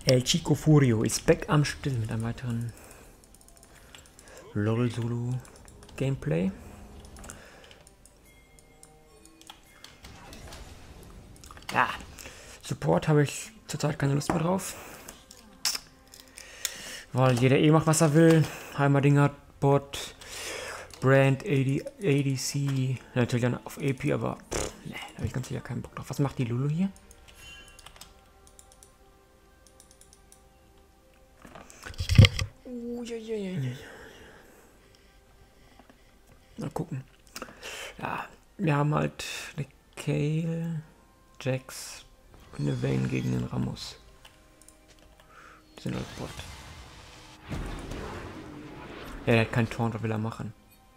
El Chico Furio ist back am Still mit einem weiteren LOL Solo Gameplay. Ja, Support habe ich zurzeit keine Lust mehr drauf. Weil jeder eh macht, was er will. Heimerdinger, Bot, Brand, ADC, natürlich dann auf AP, aber ne, da habe ich ganz sicher keinen Bock drauf. Was macht die Lulu hier? Mal gucken. Ja, wir haben halt eine Kale, Jax und eine Vayne gegen den Ramos. Die sind halt Bot. Ja, der hat keinen Taunt, was will er machen?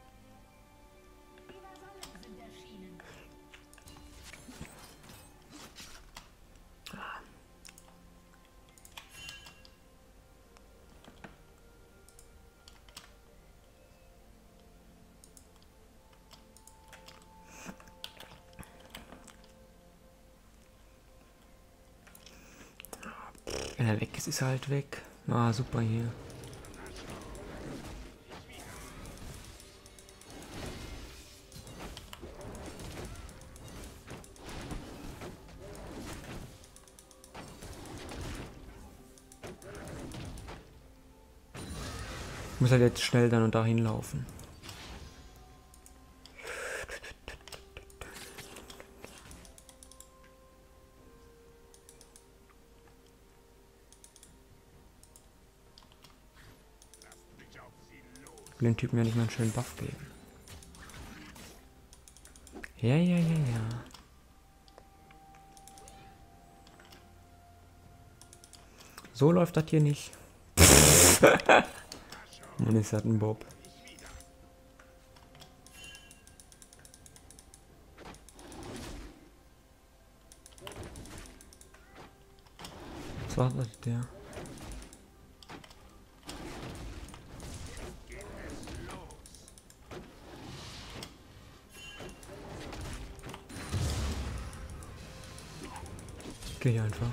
Wenn er weg ist, ist er halt weg. Ah, super hier. Ich muss halt jetzt schnell dann und dahin laufen. Ich will den Typen ja nicht mal einen schönen Buff geben. Ja. So läuft das hier nicht. Mann, ist das ein Bob. Was war das der? Geh einfach.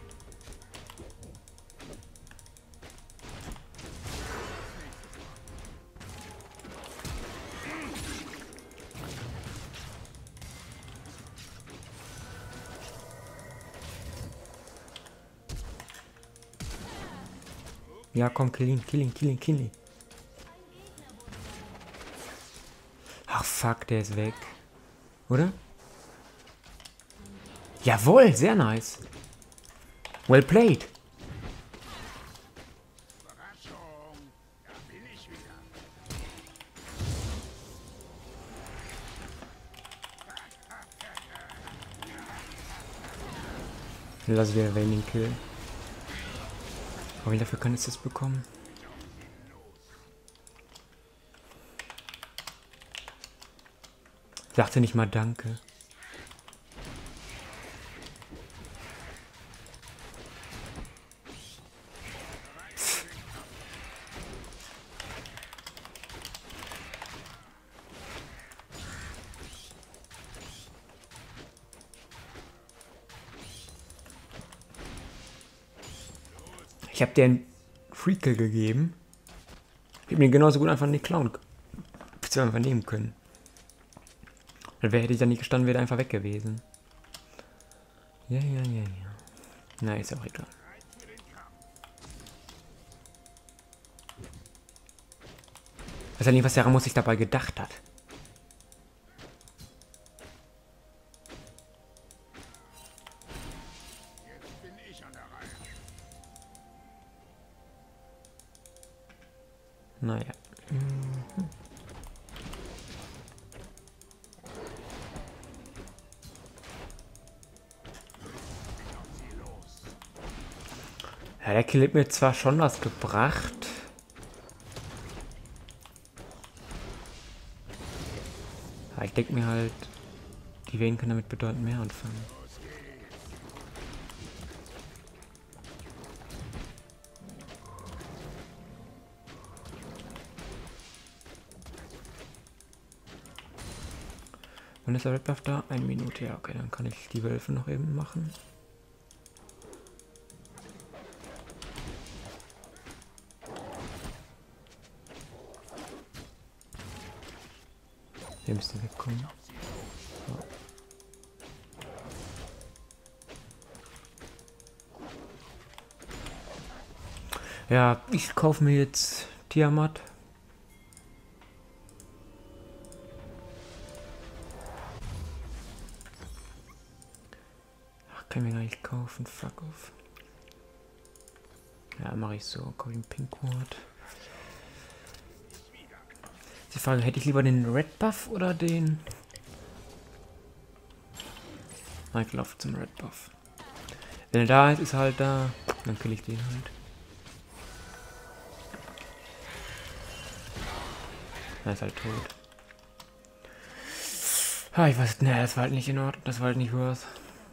Ja, komm, kill ihn. Ach, fuck, der ist weg. Oder? Jawohl, sehr nice. Well played. Lass wieder Vayne killen. Aber dafür kann ich das bekommen. Sagte nicht mal Danke. Ich habe dir einen Freakill gegeben. Ich hätte mir genauso gut einfach nicht klauen. Beziehungsweise einfach nehmen können. Dann hätte ich da nicht gestanden, wäre einfach weg gewesen. Ja. Na, ist auch egal. Ich weiß ja nicht, was der Ramos sich dabei gedacht hat. Naja. Ja, der Kill hat mir zwar schon was gebracht. Aber ich denke mir halt, die Vayne können damit bedeutend mehr anfangen. Wann ist der Red Buff da? 1 Minute, ja, okay, dann kann ich die Wölfe noch eben machen. Hier müsste wegkommen. Ja, ich kaufe mir jetzt Tiamat. Ach, kann ich mir gar nicht kaufen. Fuck off. Ja, mache ich so. Kaufe ich einen Pinkward. Die Frage, hätte ich lieber den Red Buff oder den... Ich laufe zum Red Buff. Wenn er da ist, ist er halt da. Dann kill ich den halt. Er ist halt tot. Ah, ich weiß, ne, das war halt nicht in Ordnung. Das war halt nicht worth.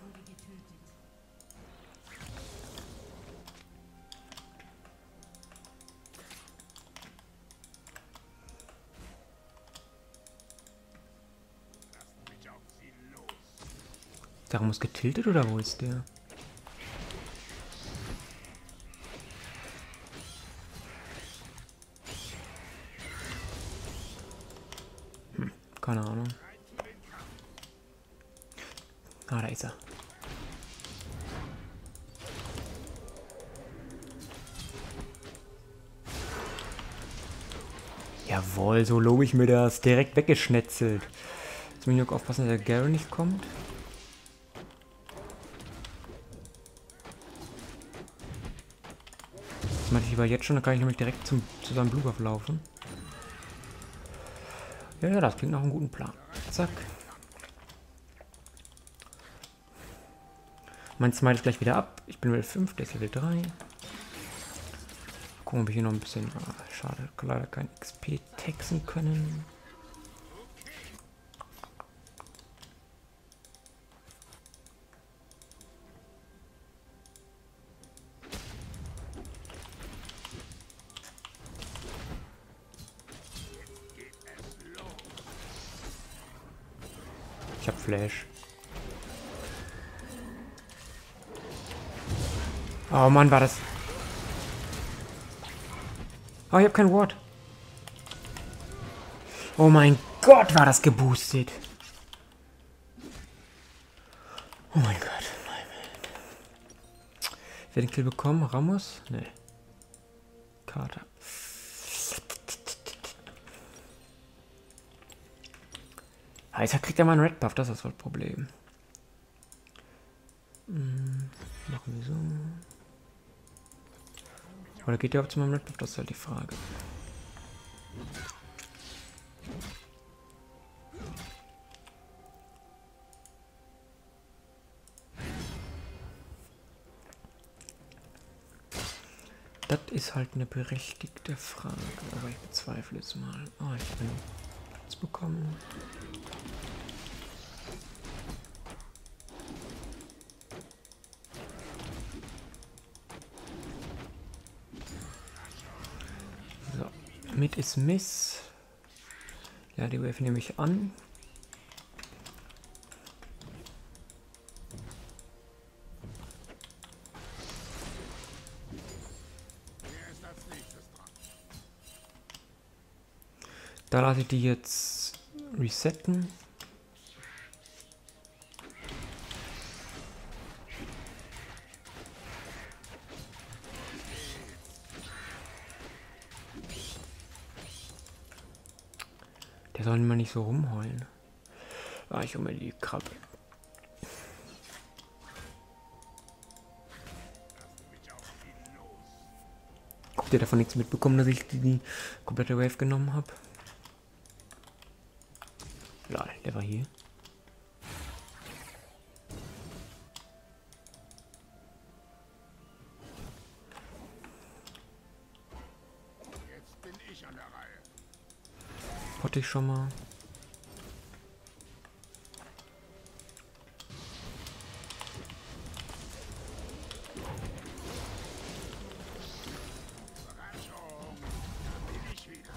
Der muss getiltet oder wo ist der? Keine Ahnung. Ah, da ist er. Jawohl, so lobe ich mir das. Direkt weggeschnetzelt. Jetzt muss ich nur aufpassen, dass der Garen nicht kommt. Das mache ich lieber jetzt schon, dann kann ich nämlich direkt zu seinem Blue Buff laufen. Ja, das klingt nach einem guten Plan. Zack. Mein Smite ist gleich wieder ab. Ich bin Level 5, der ist Level 3. Gucken, ob ich hier noch ein bisschen... schade, leider kein XP texten können. Ich hab Flash. Oh Mann, war das... Oh, ich hab kein Ward. Oh mein Gott, war das geboostet. Oh mein Gott. Wer den Kill bekommen? Ramos? Nee. Carter. Jetzt kriegt er mal einen Red Buff, das ist das Problem. Machen wir so. Oder geht der auch zu meinem Red Buff? Das ist halt die Frage. Das ist halt eine berechtigte Frage, aber ich bezweifle es mal. Oh, ich bin es bekommen. So, mit ist Miss. Ja, die Wave nehme ich an. Da lasse ich die jetzt resetten. Der soll mal nicht so rumheulen. Ah, ich hole mir die Krabbe. Habt ihr davon nichts mitbekommen, dass ich die komplette Wave genommen habe? Lol, der war hier. Jetzt bin ich an der Reihe. Potte ich schon mal. Überraschung. Da bin ich wieder.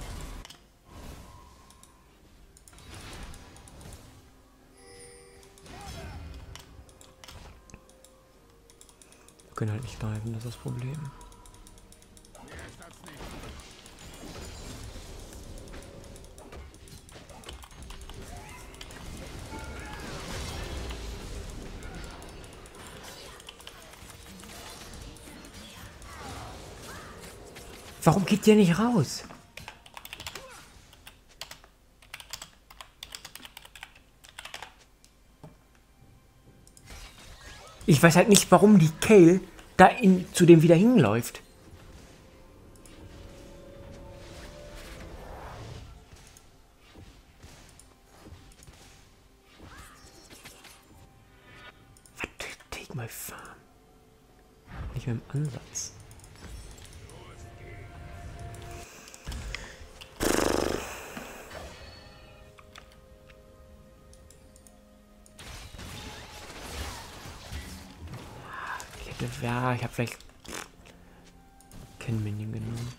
Wir können halt nicht diven, das ist das Problem. Mehr ist das nicht. Warum geht der nicht raus? Ich weiß halt nicht, warum die Kale da zu dem wieder hinläuft. Was? Take my farm. Nicht mehr im Ansatz. Ja, ich habe vielleicht kein Minion genommen.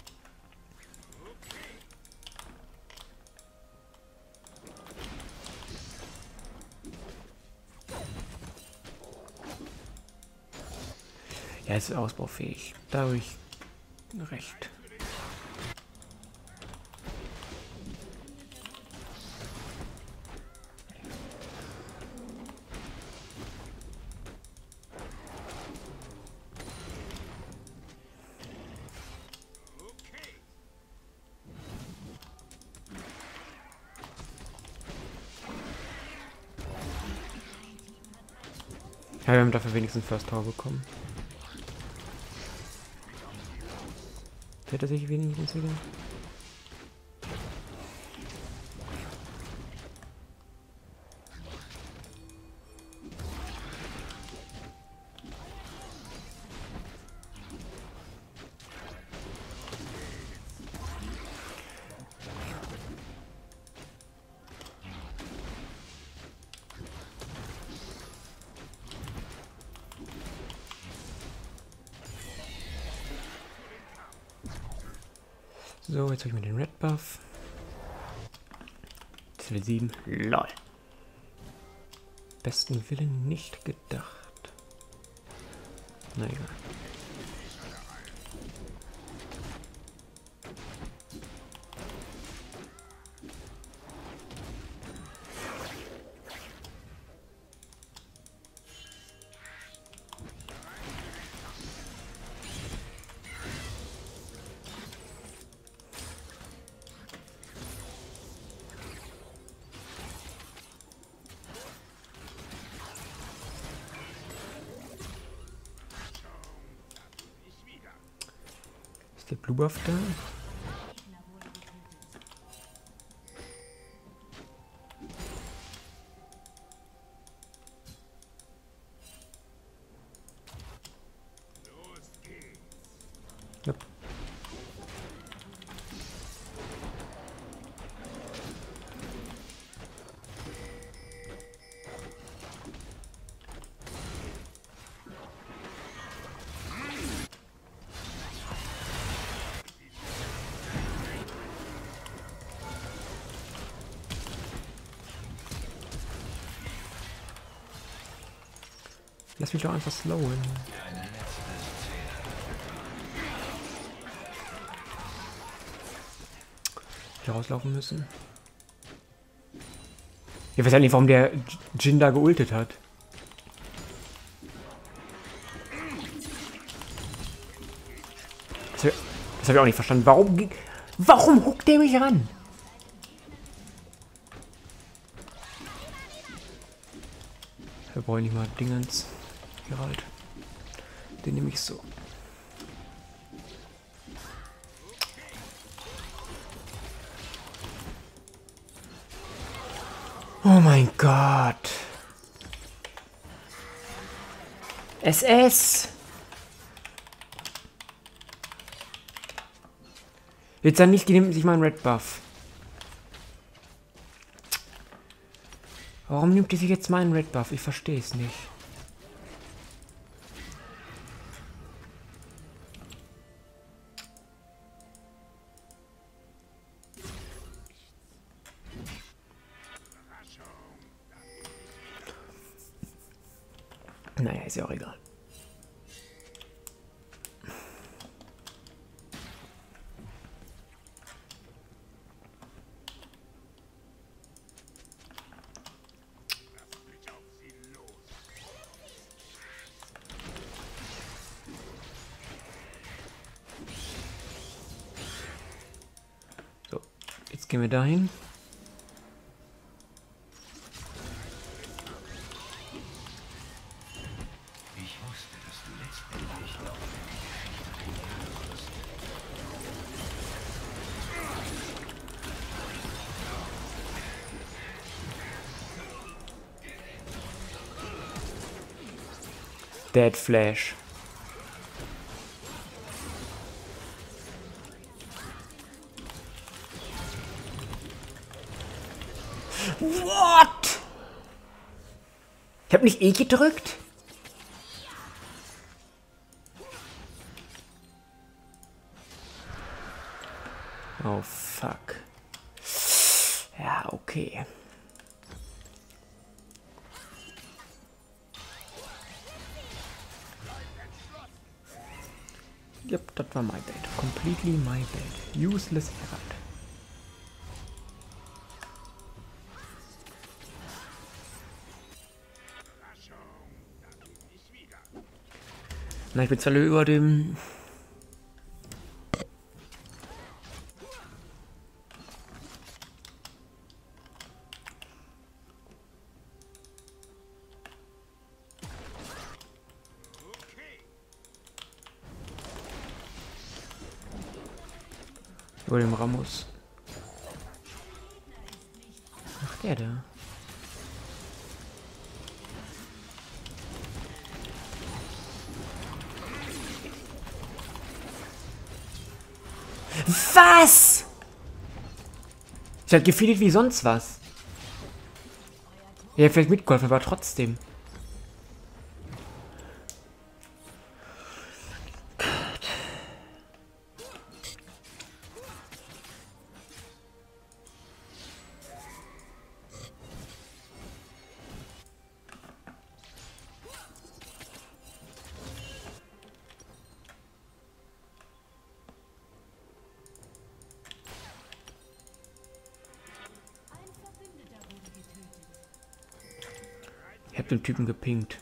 Ja, es ist ausbaufähig. Da habe ich recht. Ja, wir haben dafür wenigstens First Tower bekommen. Hätte er sich wenigstens wieder. So, jetzt habe ich mir den Red Buff. Level 7. LOL. Besten Willen nicht gedacht. Na egal. Ist der Blue Buff da? Yep. Lass mich doch einfach slowen. Hier rauslaufen müssen. Ich weiß ja nicht, warum der Jhin da geultet hat. Das habe ich auch nicht verstanden. Warum huckt der mich ran? Wir brauchen nicht mal Dingens. Geralt. Den nehme ich so. Oh mein Gott. SS. Jetzt dann nicht, die nimmt sich mal einen Red Buff. Warum nimmt die sich jetzt meinen Red Buff? Ich verstehe es nicht. Naja, ist ja auch egal. Jetzt gehen wir dahin. Ich wusste, dass du letztendlich noch Dead Flash. What? Ich hab nicht E gedrückt? Oh fuck. Ja, okay. Yep, das war my bad. Completely my bad. Useless Herald. Na, ich bin zwar über dem... Über dem Ramos. Was macht der da? Was? Ich hab gefeedet wie sonst was. Ja, vielleicht mitgeholfen, aber trotzdem. Ich hab den Typen gepinkt.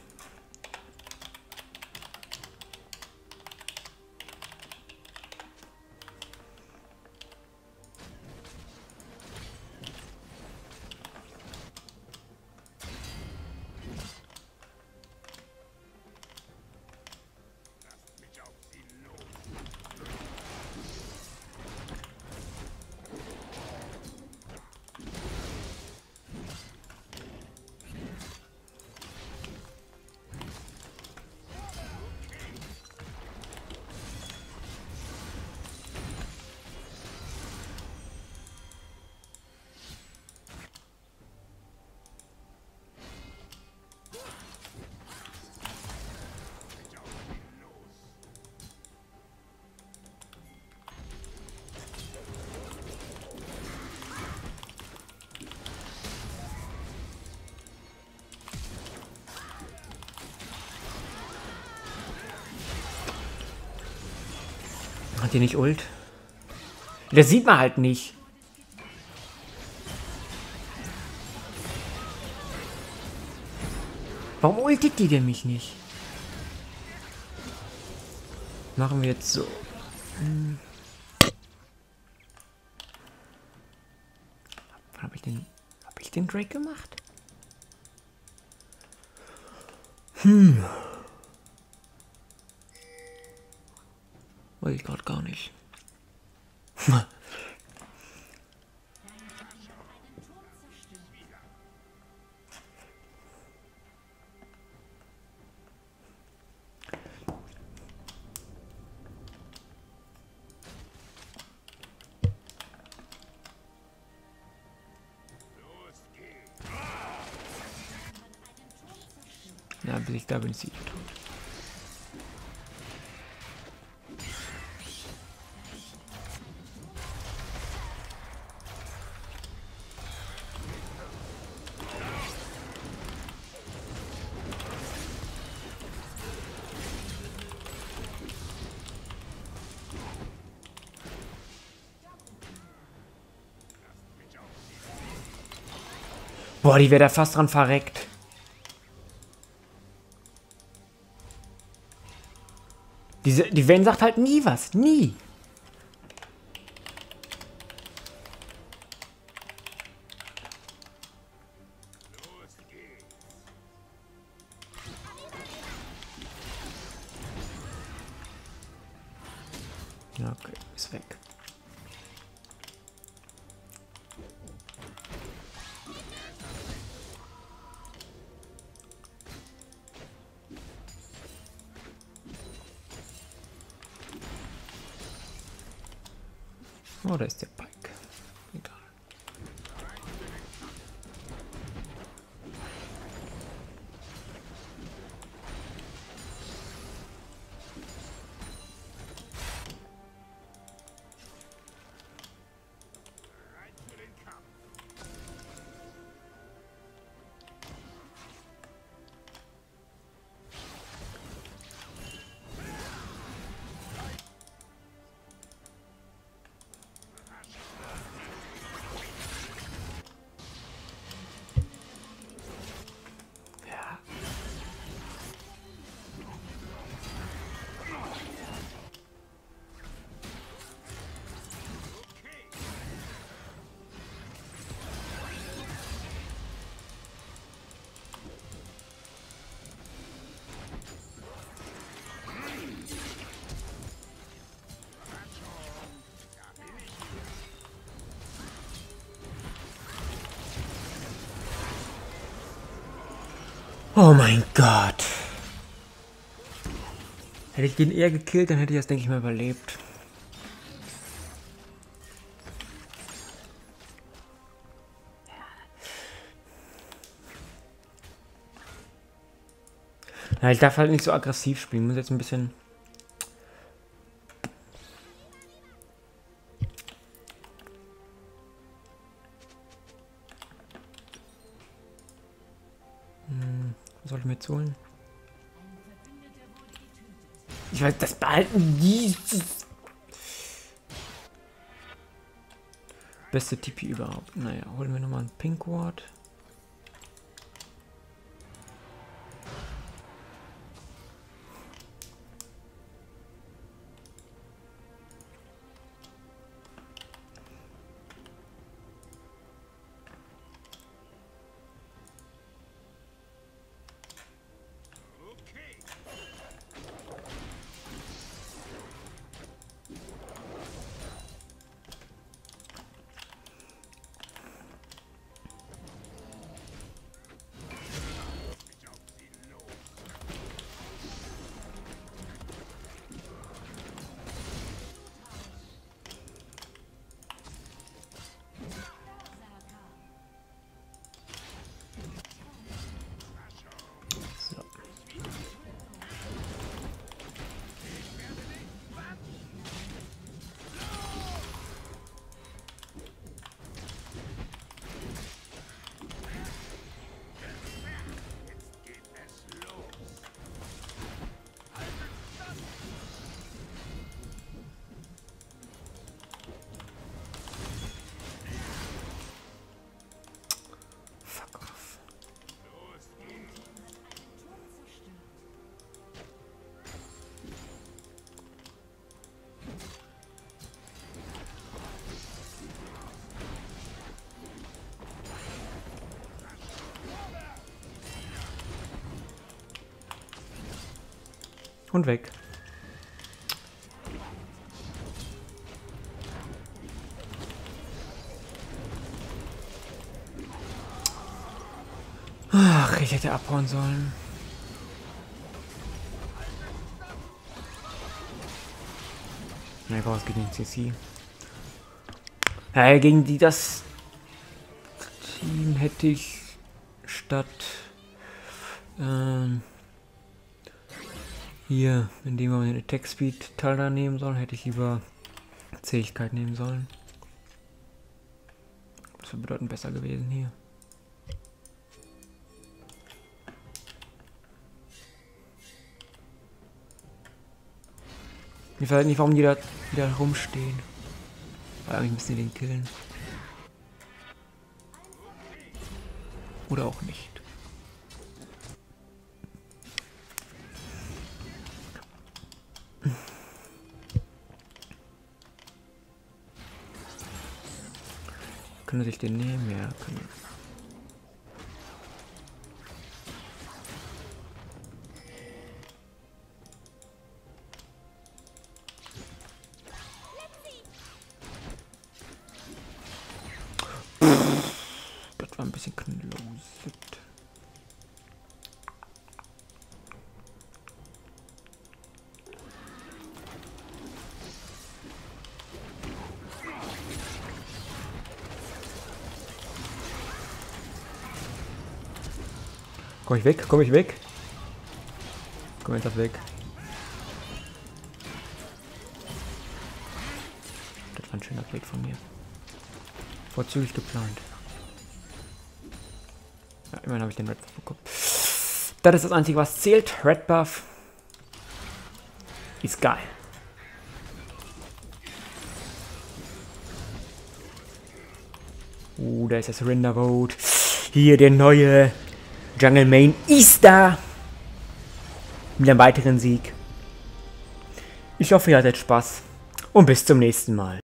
Hat die nicht Ult? Das sieht man halt nicht. Warum ultet die denn mich nicht? Machen wir jetzt so. Wann hab ich den Drake gemacht? Weiß ich gerade gar nicht. Ja, bis ich da bin, ist sie tot. Boah, die wäre da fast dran verreckt. Die Vayne sagt halt nie was. Nie. Ja, okay, ist weg. Oh, da ist der Pike. Egal. Ja. Oh mein Gott. Hätte ich den eher gekillt, dann hätte ich das, denke ich mal, überlebt. Ja, ich darf halt nicht so aggressiv spielen. Ich muss jetzt ein bisschen... Was soll ich mir jetzt holen? Ich weiß, das behalten die... Beste TP überhaupt. Naja, holen wir nochmal einen Pink Ward. So. Fuck off. Und weg. Ach, ich hätte abhauen sollen. Na, ich es geht nicht CC. Ja, gegen das Team hätte ich statt hier, indem wir den Attack Speed Teil da nehmen sollen, hätte ich lieber Zähigkeit nehmen sollen. Das wäre bedeutend besser gewesen hier. Ich weiß nicht, warum die da wieder rumstehen. Weil eigentlich müssen die den killen. Oder auch nicht. Können sie sich den nehmen? Ja, können. Das war ein bisschen close. Komm ich weg? Komm ich weg? Komm jetzt weg. Das war ein schöner Plate von mir. Vorzüglich geplant. Ja, immerhin habe ich den Red Buff bekommen. Das ist das Einzige, was zählt. Red Buff ist geil. Da ist das Surrender Vote. Hier der neue Jungle Main ist da. Mit einem weiteren Sieg. Ich hoffe, ihr hattet Spaß. Und bis zum nächsten Mal.